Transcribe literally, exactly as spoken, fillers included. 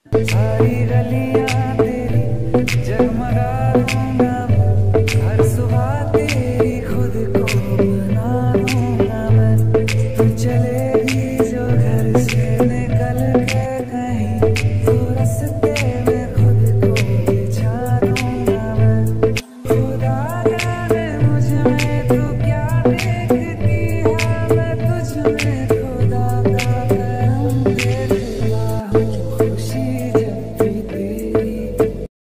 सारी गलियां तेरी जगमगा दूंगा मैं, हर सुबह तेरी खुद को बना